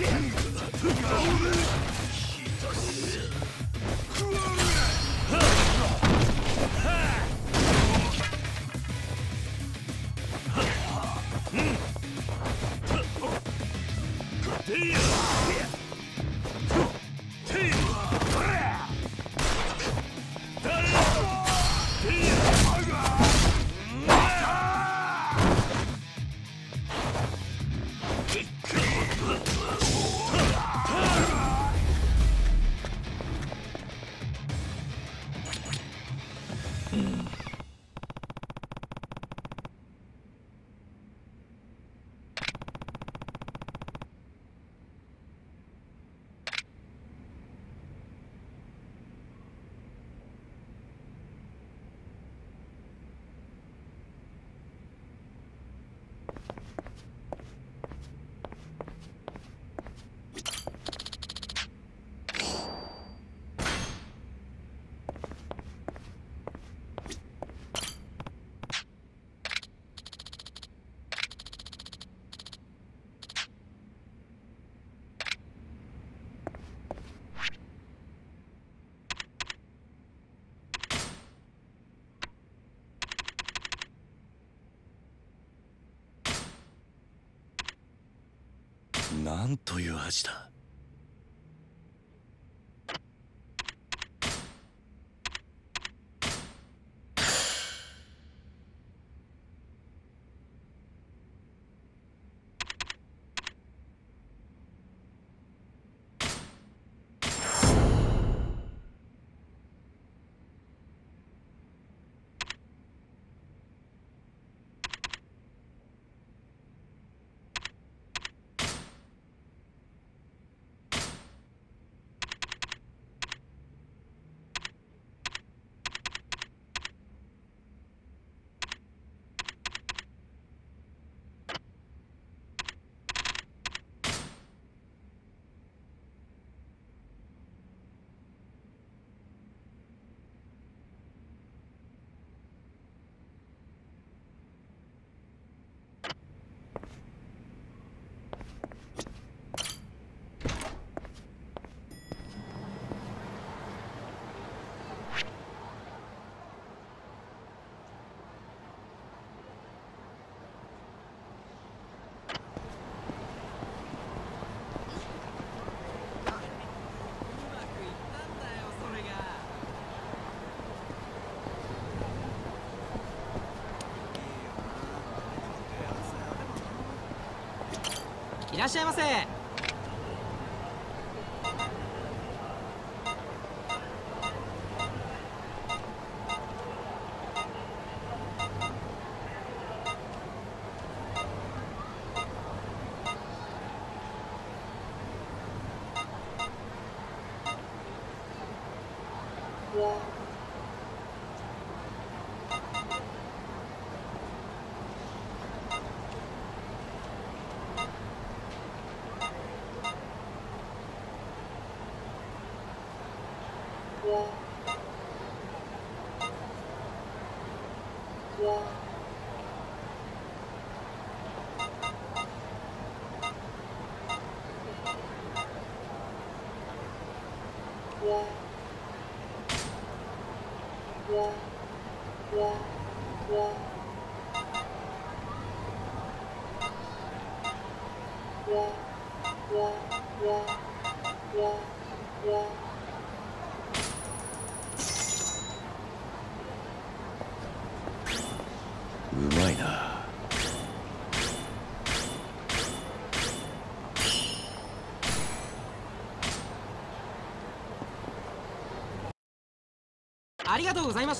なんという味だ。 いらっしゃいませ。うまいな。 ありがとうございました。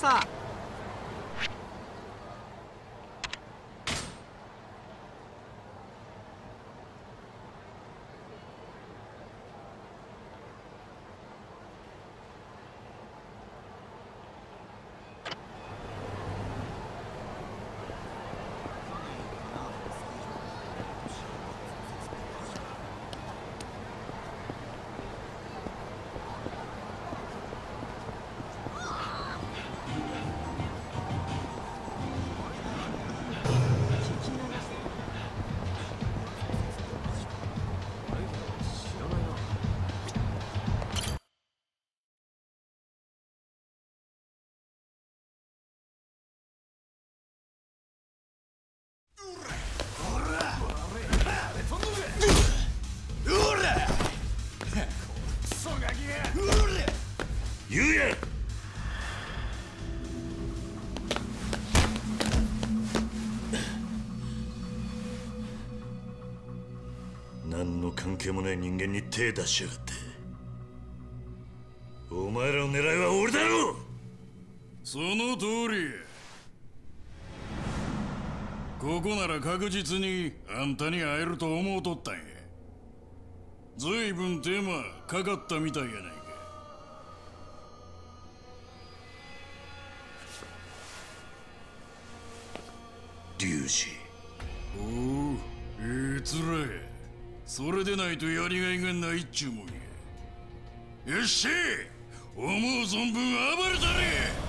何の関係もない人間に手出しやがって。お前らの狙いは俺だろ。 その通り。ここなら確実にあんたに会えると思うとったんや。ずいぶん手間かかったみたいやないか。 龍二。 おお、ええつらや。それでないとやりがいがないっちゅうもんや。よっしゃ、思う存分暴れたれ。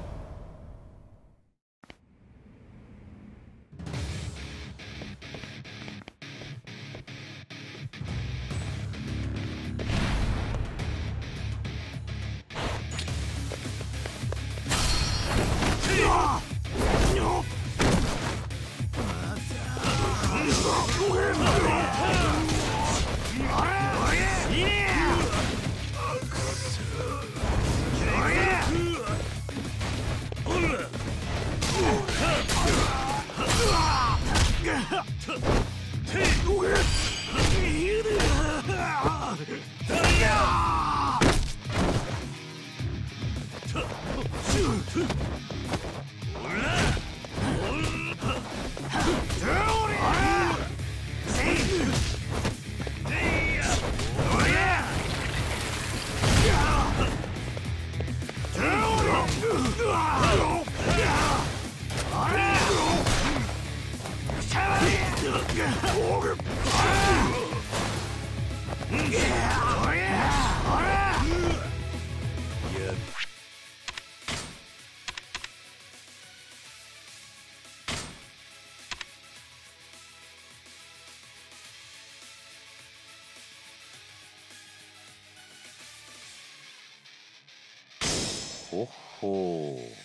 ほっほー。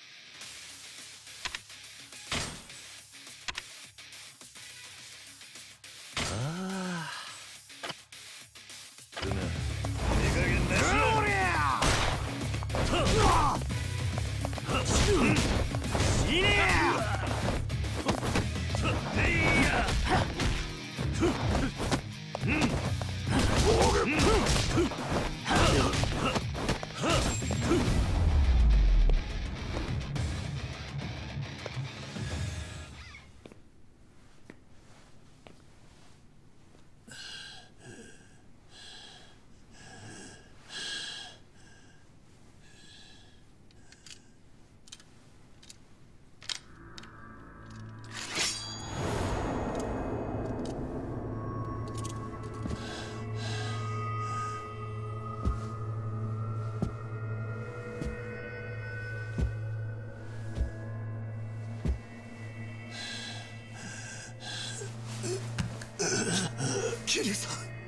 キリさん。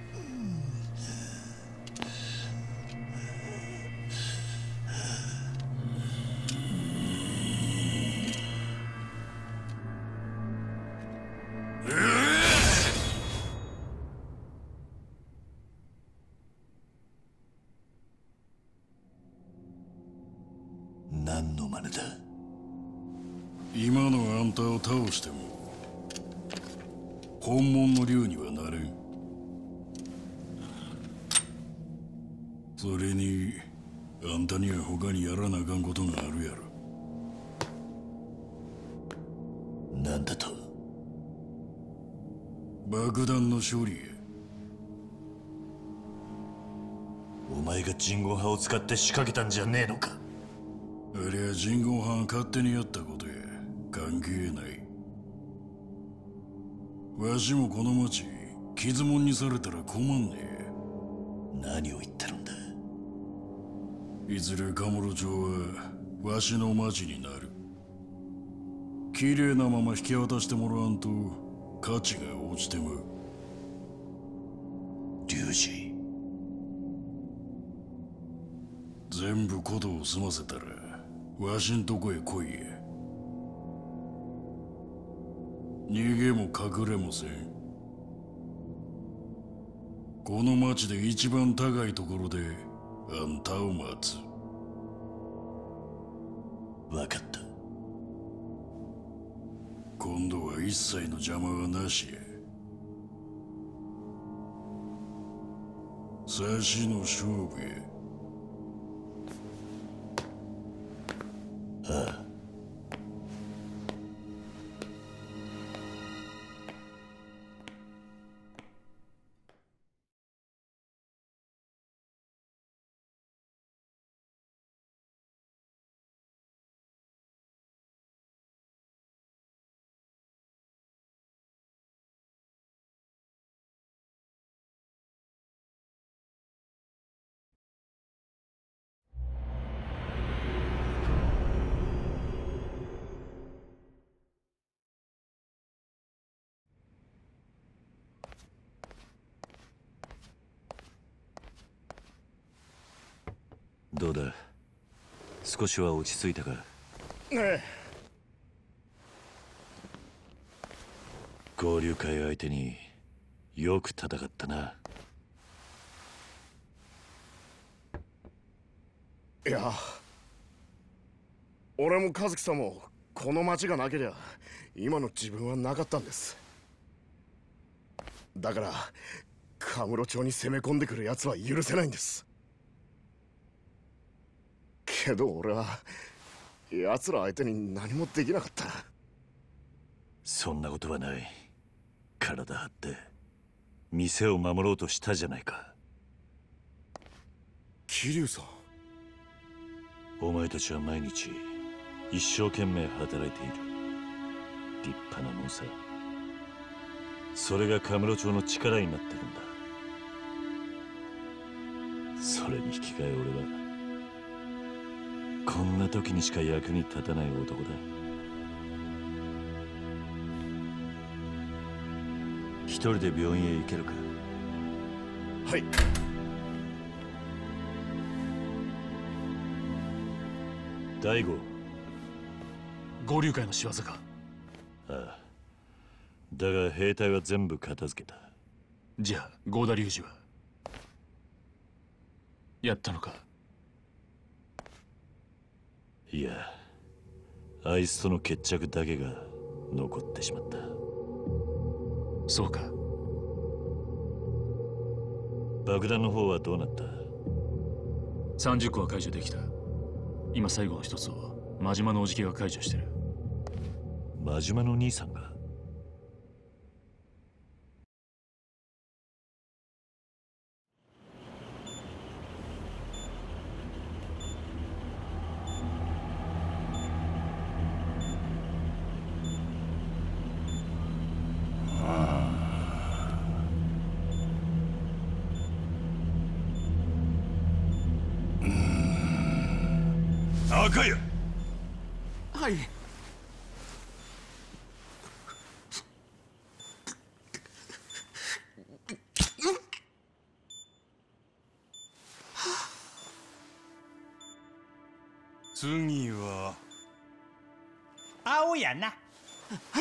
何の真似だ。 今のあんたを倒しても本物の竜にはなれん。それにあんたには他にやらなあかんことがあるやろ。 なんだと。 爆弾の処理や。 お前が人言派を使って仕掛けたんじゃねえのか。 ありゃ人言派が勝手にやったことや。関係ない。わしもこの町傷もんにされたら困んねえ。 何を言ってるんだ。 いずれカムロ町はわしの町になる。綺麗なまま引き渡してもらわんと価値が落ちてまう。 龍二。 全部ことを済ませたらわしんとこへ来いや。逃げも隠れもせん。この町で一番高いところであんたを待つ。 分かった。 今度は一切の邪魔はなしや。 差しの勝負や。 どうだ、少しは落ち着いたか。 ええ。 合流会相手によく戦ったな。 いや、俺も和樹さんもこの町がなけりゃ今の自分はなかったんです。だからカムロ町に攻め込んでくる奴は許せないんです。けど俺は奴ら相手に何もできなかった。 そんなことはない。体張って店を守ろうとしたじゃないか。 桐生さん、 お前たちは毎日一生懸命働いている。立派なもんさ。それがカムロ町の力になってるんだ。それに引き換え俺はこんな時にしか役に立たない男だ。一人で病院へ行けるか。 はい。 大悟。 合流会の仕業か。 ああ、だが兵隊は全部片付けた。 じゃあ合田隆二はやったのか。 いや、あいつとの決着だけが残ってしまった。 そうか。 爆弾の方はどうなった？ 30個は解除できた。今最後の一つを真島のおじけが解除してる。 真島の兄さんが？ 赤や。 はい。 次は青やな。はい。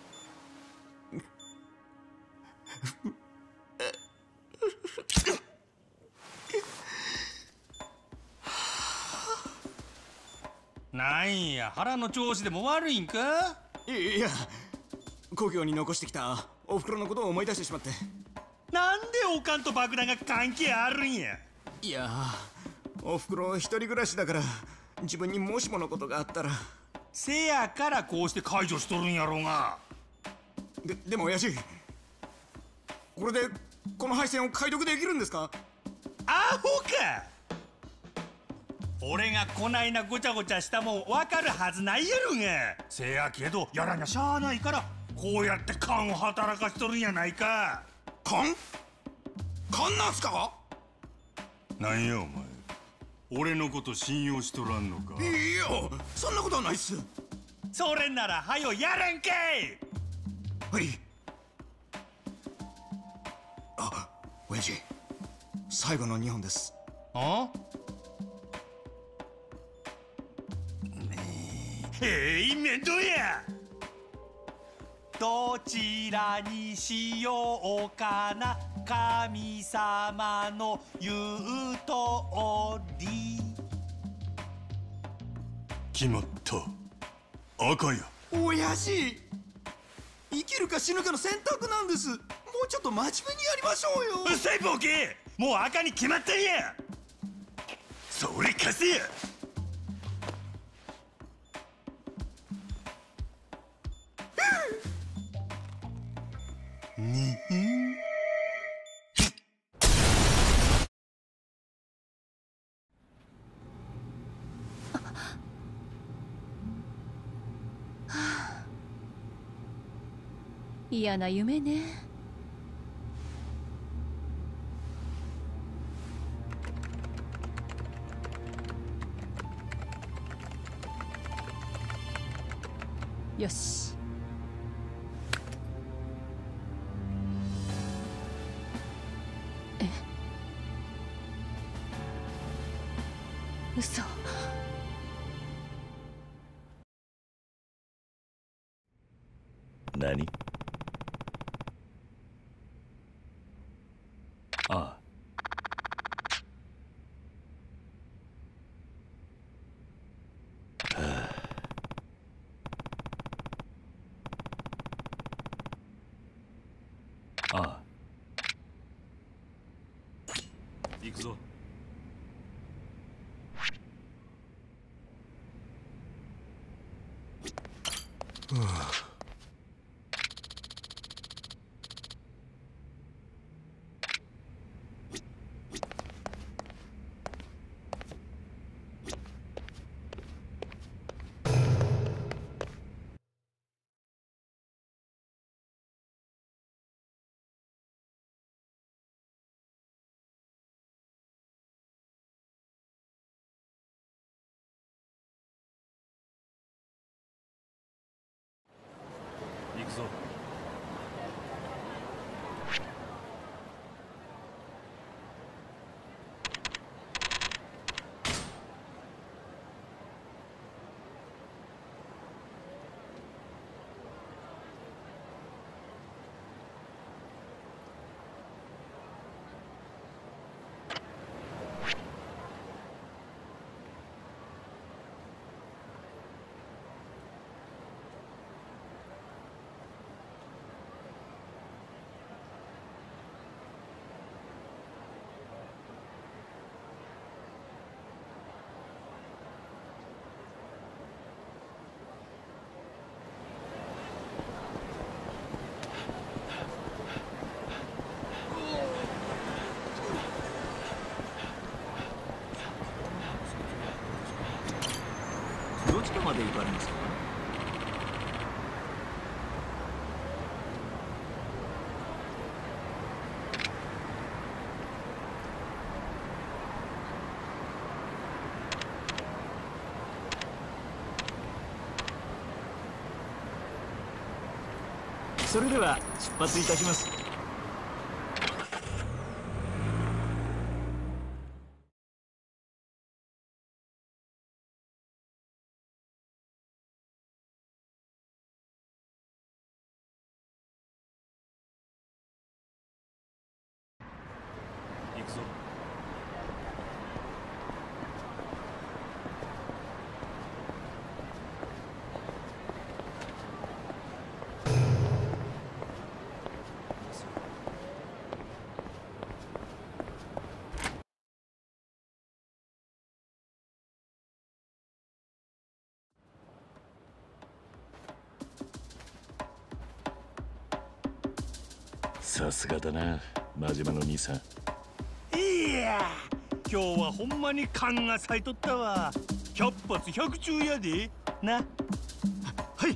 なんや、腹の調子でも悪いんか？ いや、故郷に残してきたおふくろのことを思い出してしまって。 なんでおかんと爆弾が関係あるんや？ いや、おふくろ一人暮らしだから自分にもしものことがあったら。 せやからこうして解除しとるんやろうが。 でも親父、これでこの配線を解読できるんですか？ アホか！俺がこないなごちゃごちゃしたもん分かるはずないやろが。せやけどやらにゃしゃあないからこうやって勘を働かしとるんやないか。 勘なんすか？なんやお前、俺のこと信用しとらんのか？ いや、そんなことはないっす。 それならはよやらんけい。 はい。あ、親父、最後の2本です。 あ？面倒や。どちらにしようかな、神様の言うとおり。 決まった。赤や。 親父、生きるか死ぬかの選択なんです。 うちょっと真面目にやりましょうよ。 うっせえボケ、もう赤に決まってんや。それ貸せや。 嫌な夢ね。よし。嘘。 何？ ああ。ああ。行くぞ。行くぞ。 どちらまで行かれますか？それでは出発いたします。 行くぞ。 さすがだな、真島の兄さん。 いや今日はほんまに勘が咲いとったわ。100発100中やでな。 はい。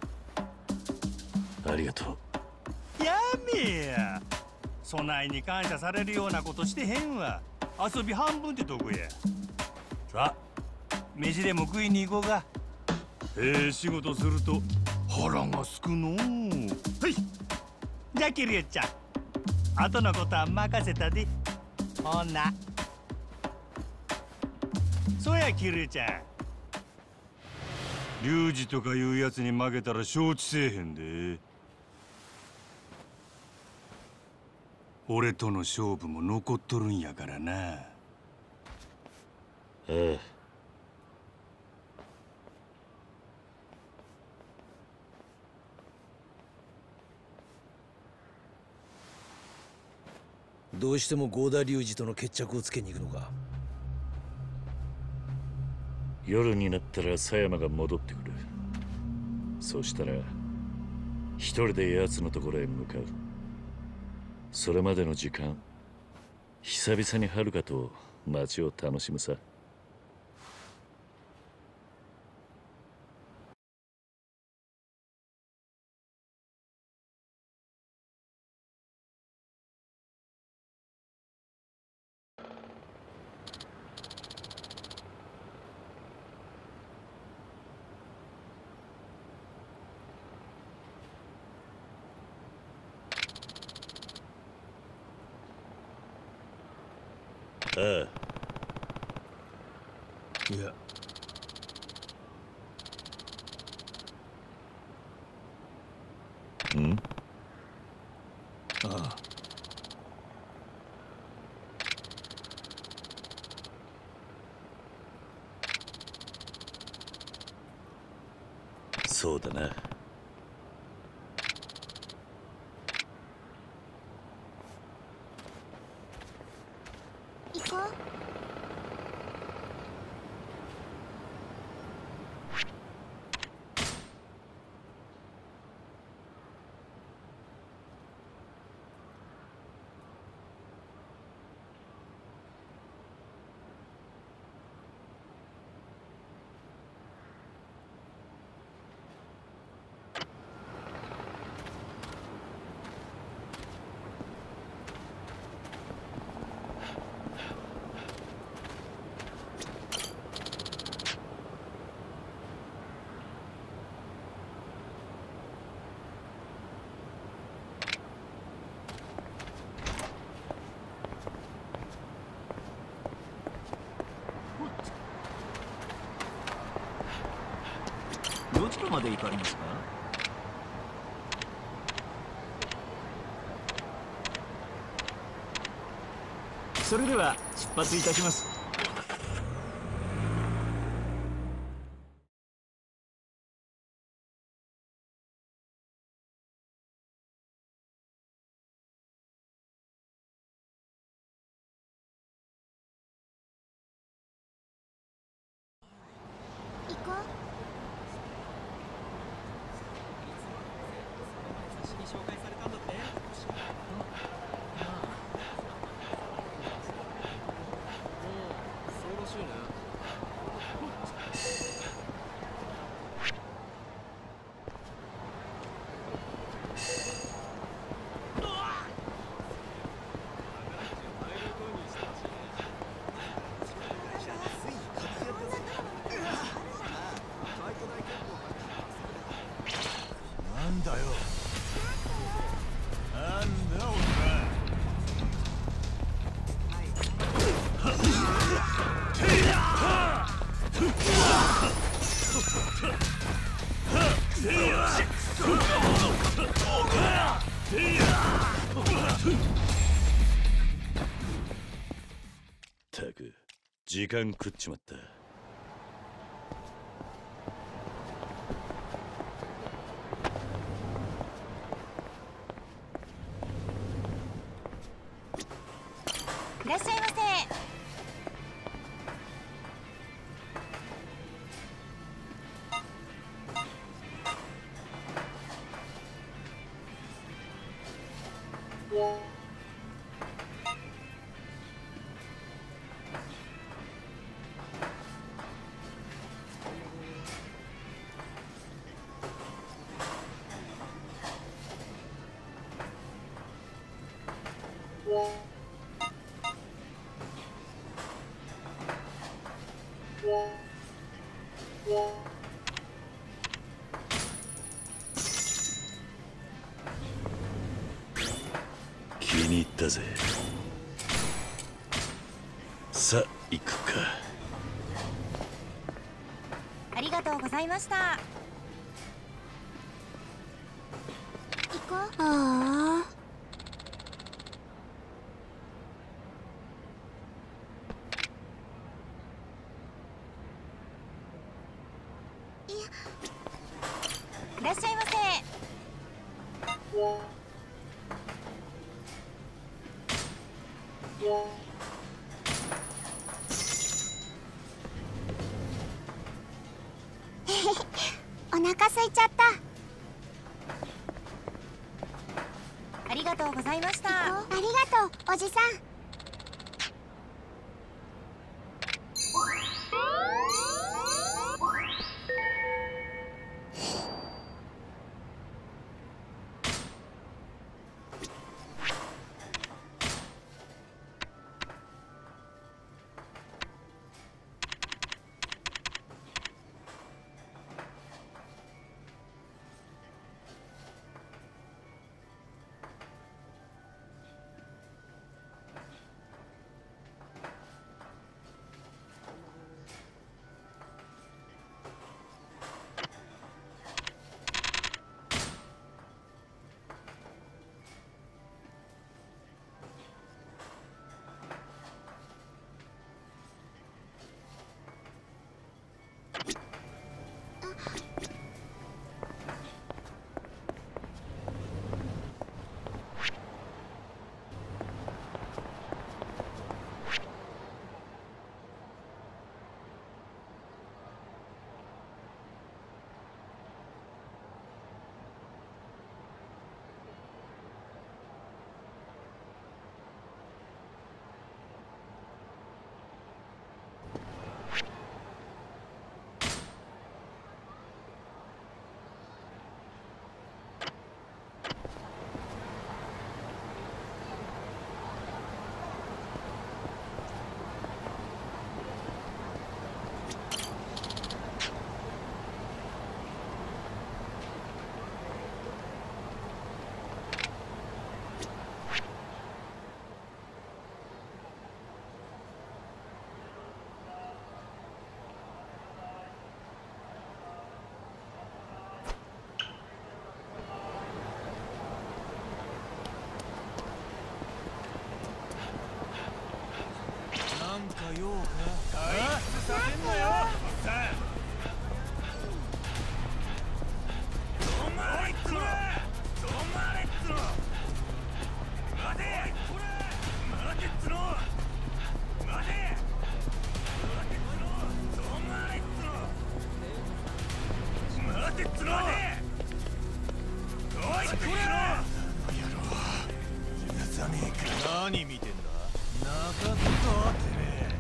ありがとう。 やめや、そないに感謝されるようなことしてへんわ。遊び半分ってとこや。さあ飯でも食いに行こうか。仕事すると腹がすくのう。はい、じゃあキリエちゃん、後のことは任せたで。ほな。そうやキリエちゃん、リュウジとかいうやつに負けたら承知せえへんで。俺との勝負も残っとるんやからな。 ああ。 どうしても合田隆二との決着をつけに行くのか。 夜になったら狭山が戻ってくる。そしたら一人で奴のところへ向かう。それまでの時間、久々に遥かと街を楽しむさ。ああ。 いや、 ん？ ああ。 そうだな。 行こう。 どちらまで行かれますか？それでは出発いたします。 行こう。 なんだよ。なんだお前。 ったく時間食っちまった。 いらっしゃいませ。 気に入ったぜ。さあ行くか。 ありがとうございました。行こう。ああ。いらっしゃいませ。 お腹空いちゃった。ありがとうございました。ありがとう、おじさん。 ようか。退出させんなよ。さあ。止まれっつの。止まれっつの。待て。待てっつの。待て。止まれっつの。待てっつの。待て。おいこら。野郎。許さねえか。何見てんだ。中津かてめえ。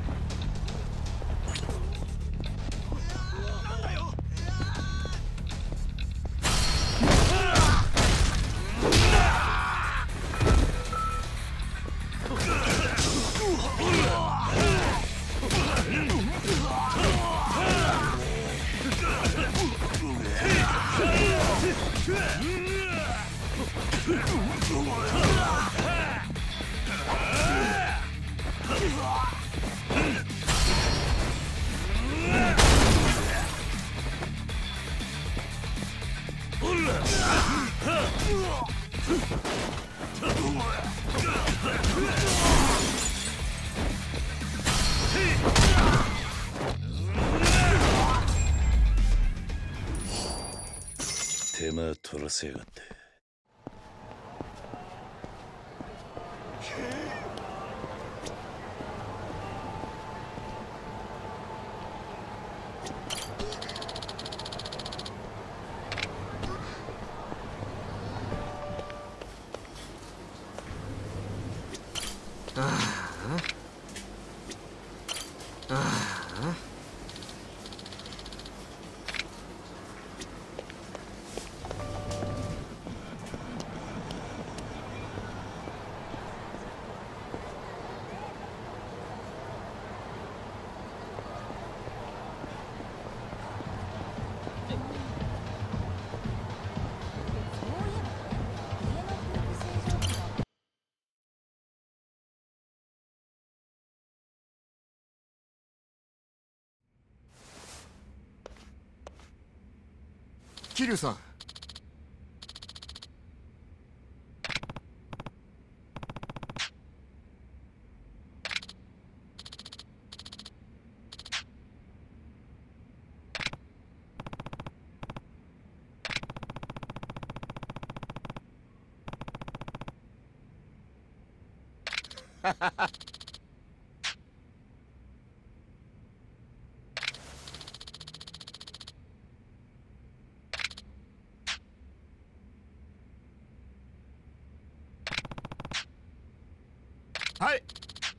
手間取らせやがって。 桐生さん。 はい。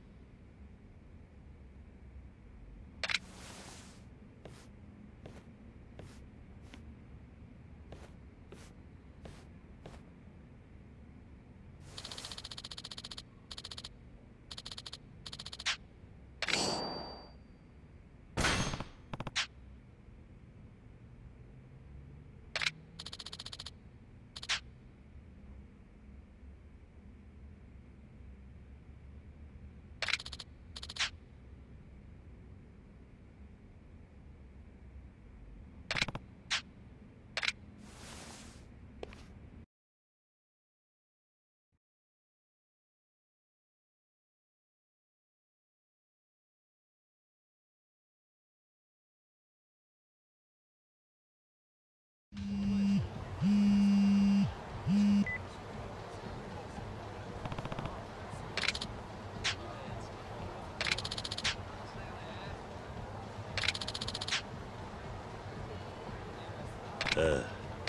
ああ。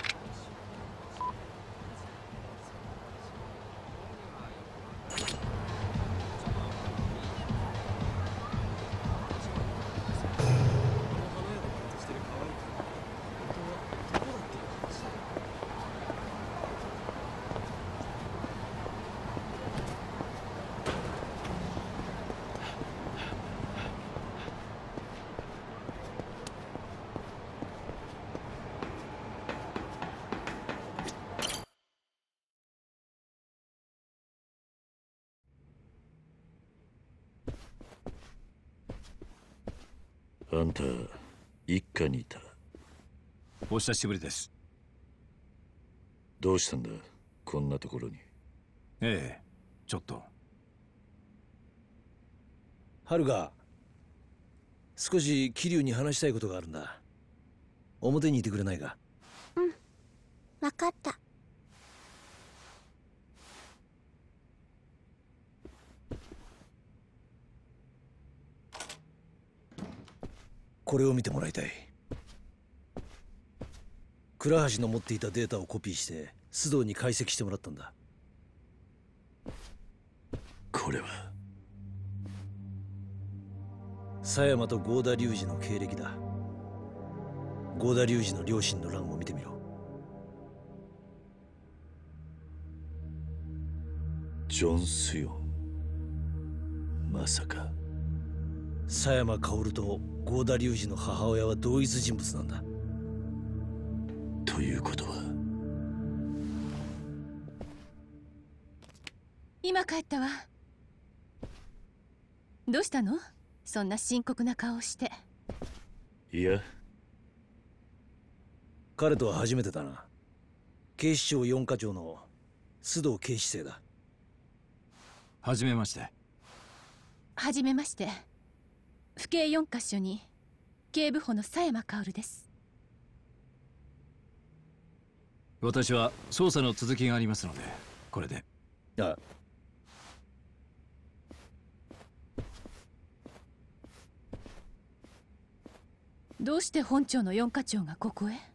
あんた一家にいた。 お久しぶりです。 どうしたんだこんなところに。 ええ、ちょっと。 ハルガ、少し桐生に話したいことがあるんだ。表にいてくれないか。 うん、分かった。 これを見てもらいたい。倉橋の持っていたデータをコピーして須藤に解析してもらったんだ。 これは狭山と合田隆二の経歴だ。合田隆二の両親の欄を見てみろ。 ジョン・スヨン。まさか狭山薫と合田隆二の母親は同一人物なんだ。 ということは今帰ったわ。どうしたの？そんな深刻な顔をして。 いや、 彼とは初めてだな。警視庁4課長の須藤警視正だ。 はじめまして。 はじめまして。府警4カ所に警部補の狭山薫です。 私は捜査の続きがありますので、これで。 ああ。 どうして本庁の4課長がここへ？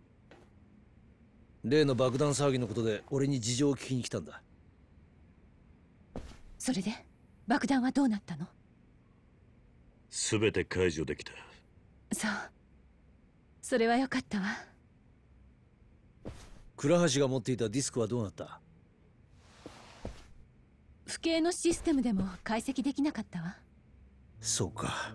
例の爆弾騒ぎのことで俺に事情を聞きに来たんだ。 それで爆弾はどうなったの？ すべて解除できた。 そう。それはよかったわ。 倉橋が持っていたディスクはどうなった？ 府警のシステムでも解析できなかったわ。 そうか。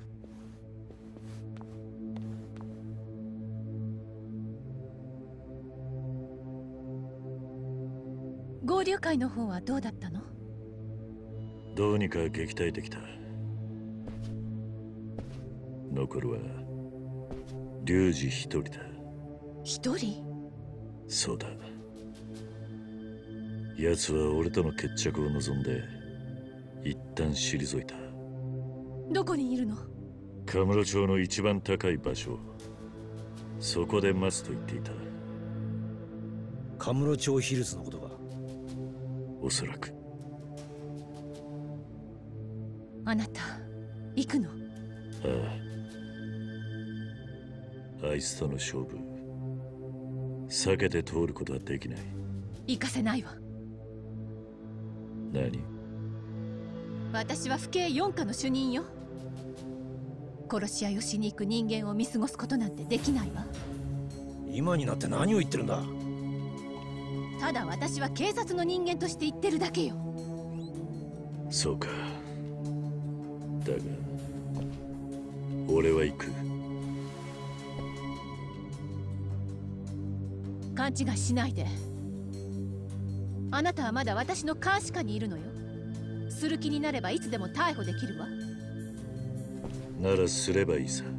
合流会の方はどうだったの？ どうにか撃退できた。残るは龍二一人だ。 一人？ そうだ。奴は俺との決着を望んで一旦退いた。 どこにいるの？ カムロ町の一番高い場所。そこで待つと言っていた。 カムロ町ヒルズのことか。 おそらく。 あなた行くの？ ああ、あいつとの勝負避けて通ることはできない。 行かせないわ。 何？ 私は府警4課の主任よ。殺し合いをしに行く人間を見過ごすことなんてできないわ。 今になって何を言ってるんだ。 ただ私は警察の人間として言ってるだけよ。 そうか。だが俺は行く。 勘違いしないで。あなたはまだ私の監視下にいるのよ。する気になればいつでも逮捕できるわ。 ならすればいいさ。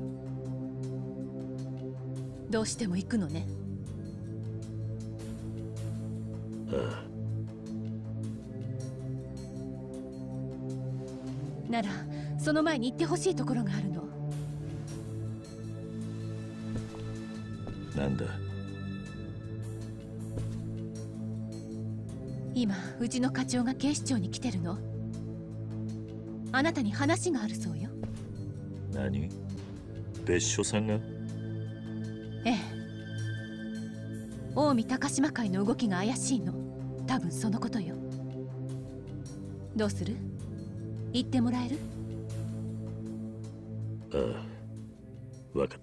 どうしても行くのね。 ああ。ならその前に行ってほしいところがあるの。 なんだ？ 今うちの課長が警視庁に来てるの。あなたに話があるそうよ。 何？別所さんが？ ええ。近江高島会の動きが怪しいの。多分そのことよ。どうする？言ってもらえる？ ああ、わかった。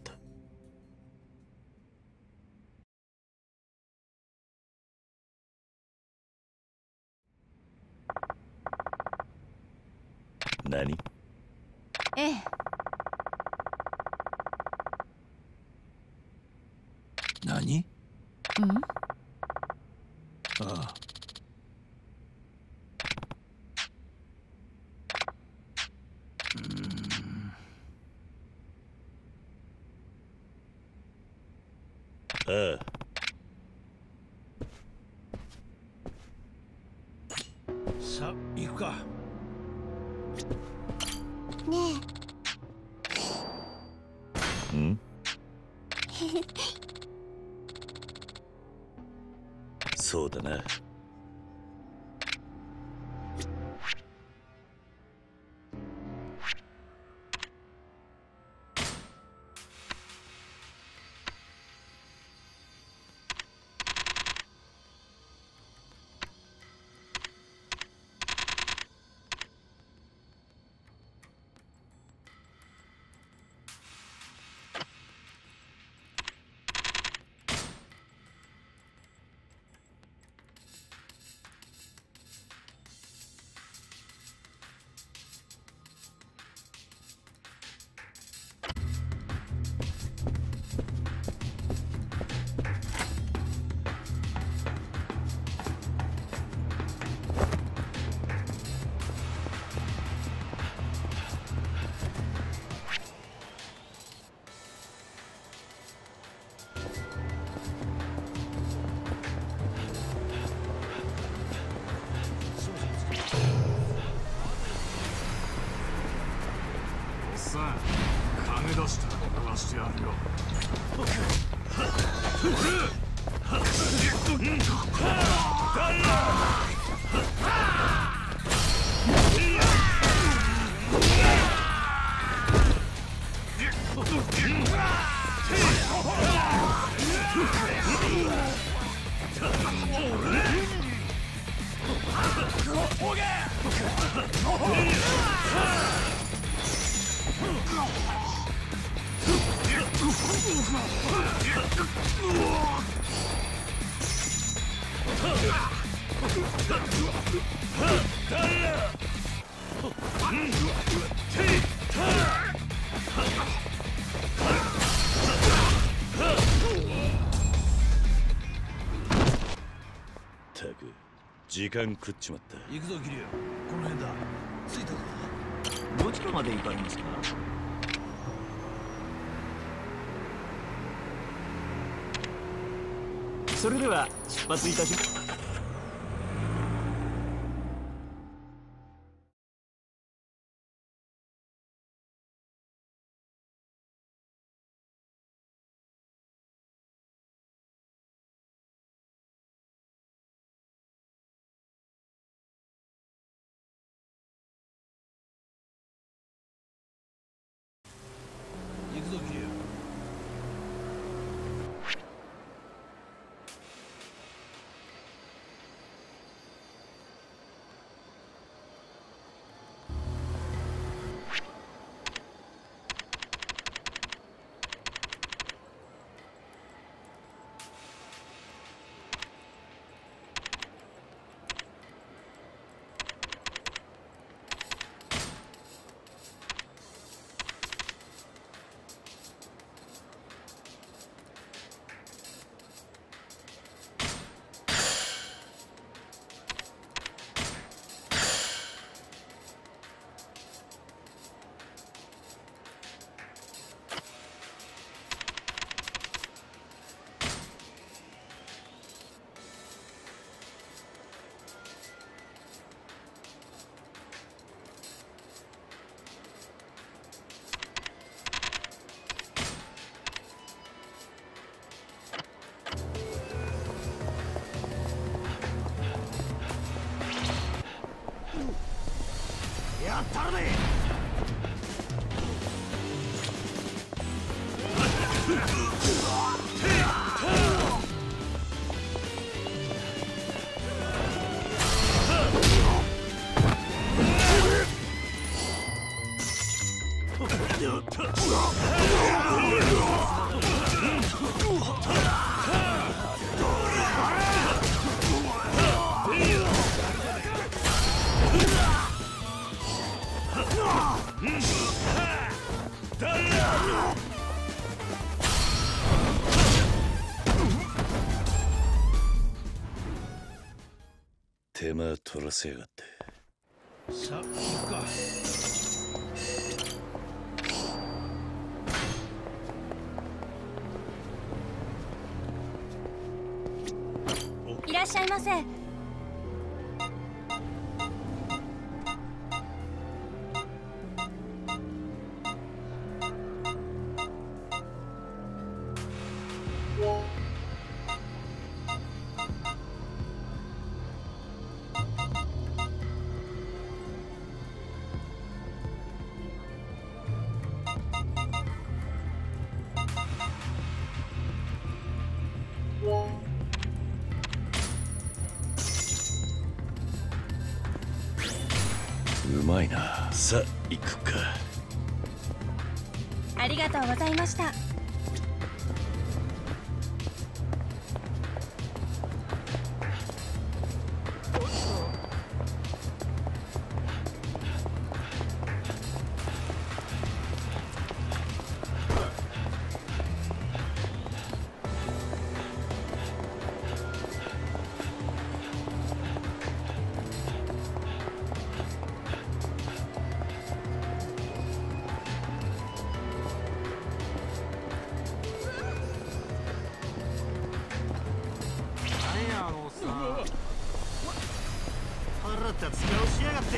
何？ ええ。 何？ うん？ ああ。 ああ。 さあ行くか。 ねん？そうだな。 さあ、金出したら俺はしてやるよ。 たく時間食っちまった。 行くぞキリュウ。この辺だ。着いたぞ。 どちらまで行かれますか？それでは出発いたします。 やったるで。 手間取らせやがって。 さあ行くか。 いらっしゃいませ。 うまいな。さあ行くか。 ありがとうございました。 腹立つ顔しやがって。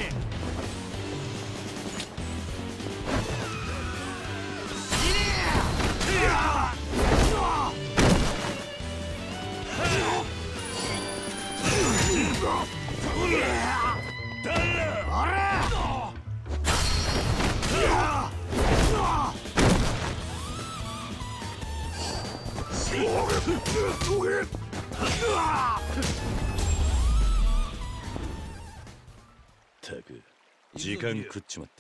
ったく時間食っちまった。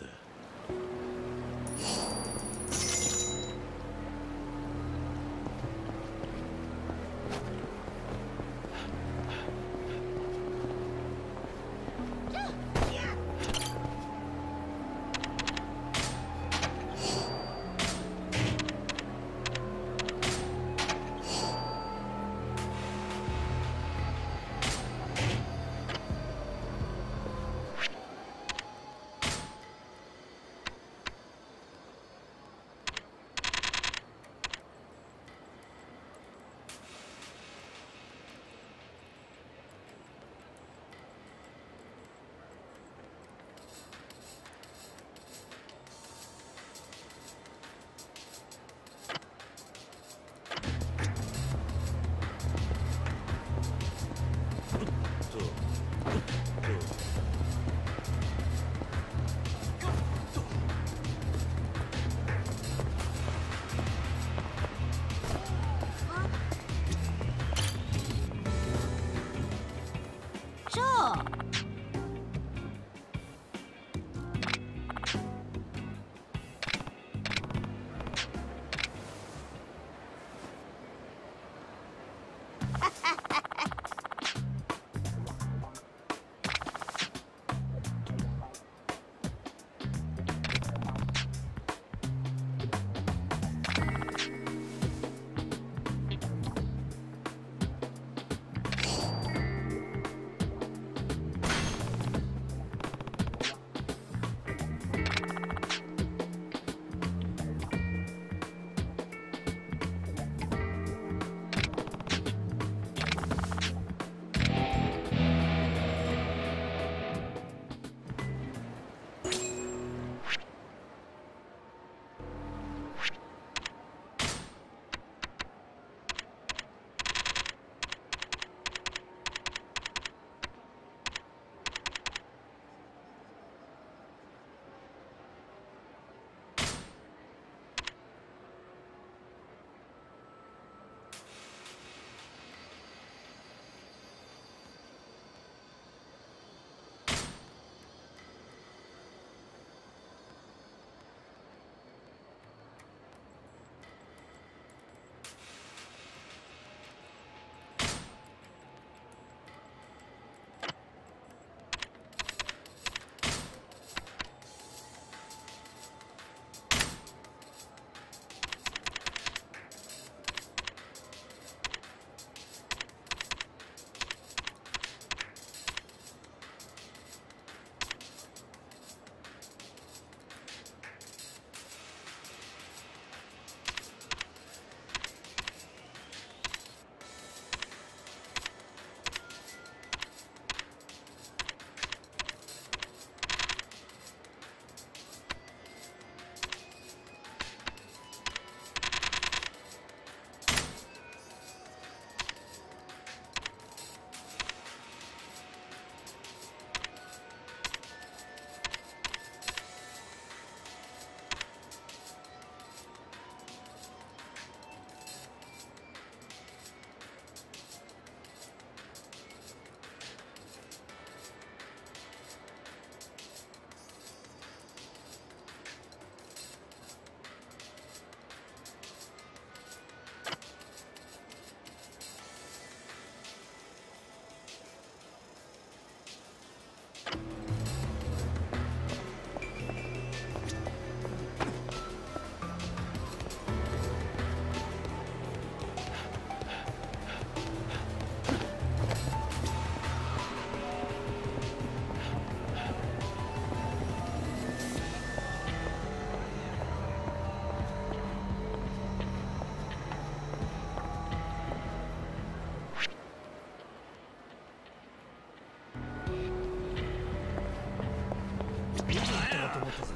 ったなと思ったぜ。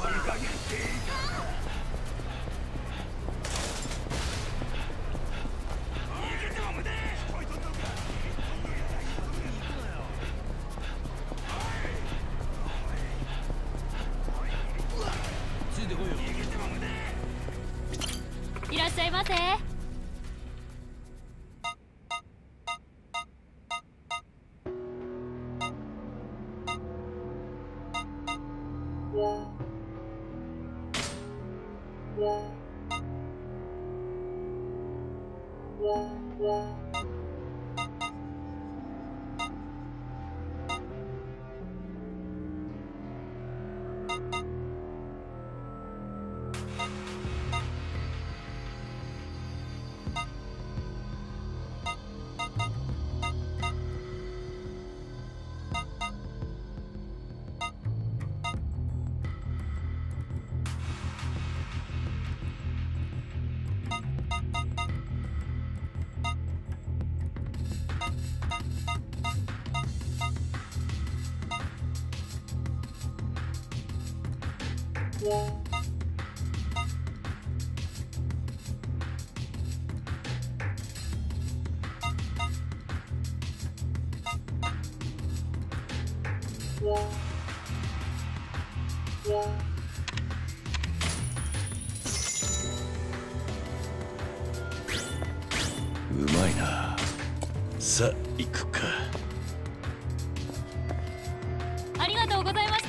ついてこいよ。 いらっしゃいませ。 うまいな。さあ行くか。 ありがとうございました。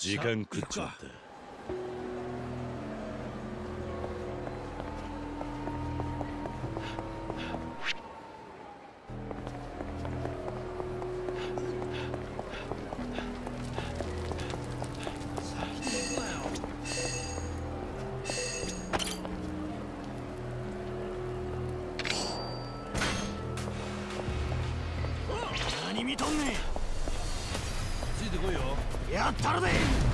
時間食っちゃった。 何見とんねん。 ついてこいよ。 やったるで。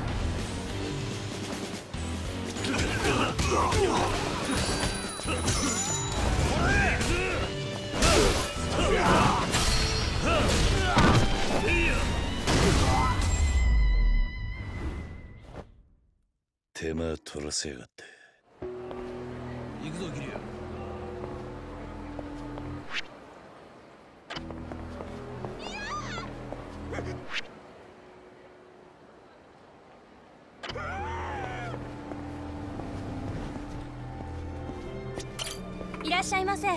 手間取らせやがって。 行くぞキリュウ。 いらっしゃいませ。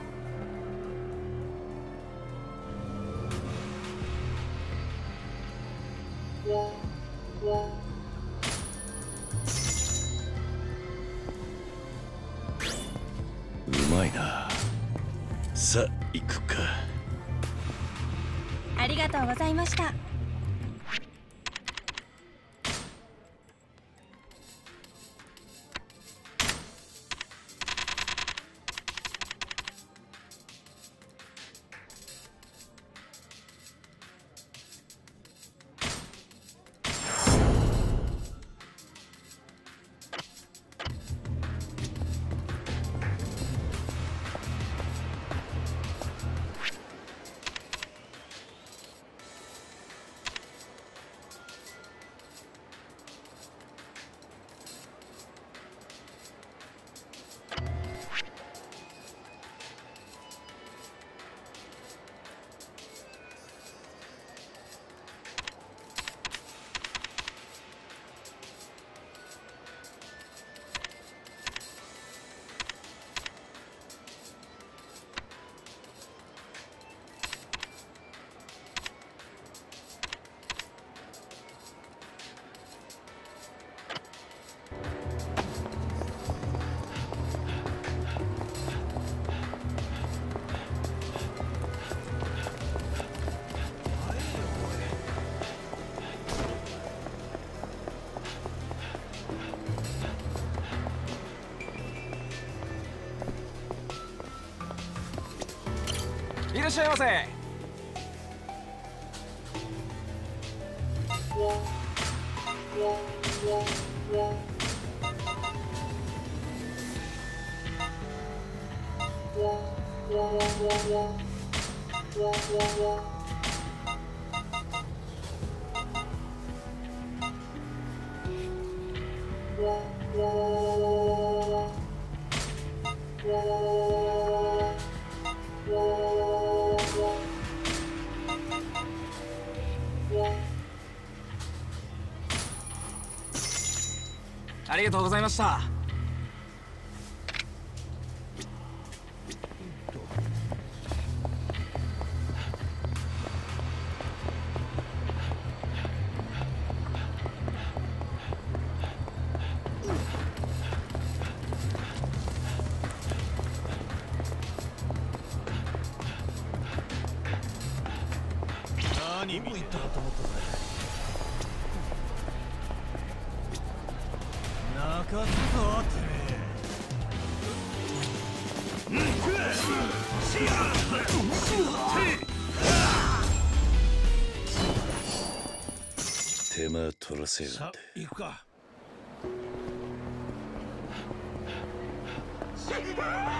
うまいな。さあ行くか。 ありがとうございました。 いらっしゃいませ。ありがとうございました。 何見たかと思ったぜ。泣かすぞてめえ。 手間取らせやがって。 行くか。